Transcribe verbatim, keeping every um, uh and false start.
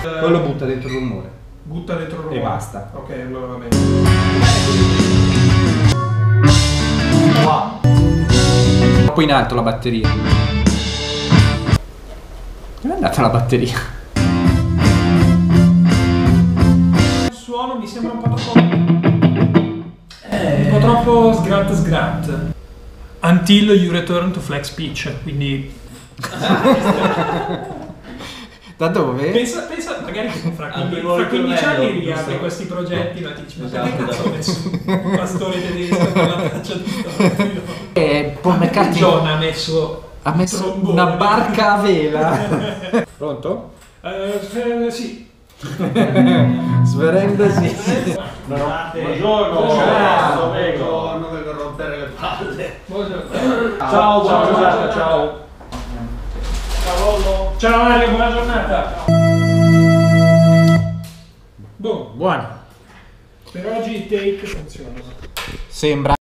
Quello butta dentro il rumore. Butta dentro il rumore. E basta. Ok, allora va bene. Wow. Troppo in alto la batteria. Dove è andata la batteria? Il suono mi sembra un po' troppo... Eh... un po' troppo sgrat sgrat. Until you return to flex pitch, quindi... Da dove? Pensa, pensa magari che fra quindici anni riapri questi progetti, ma ti dici, ma perché cazzo ho messo un pastore tedesco con la traccia di storia? E Paul McCartney John ha messo, ha messo trombone. una barca a vela. Pronto? Uh, sì. Sverenda sì. Buongiorno. Ciao. Buongiorno, vengo a rompere le palle. Buongiorno. Ciao, buona ciao, giornata, ciao. Ciao. Ciao Mario, buona giornata. Boh, Buono. per oggi i take funzionano. Sembra.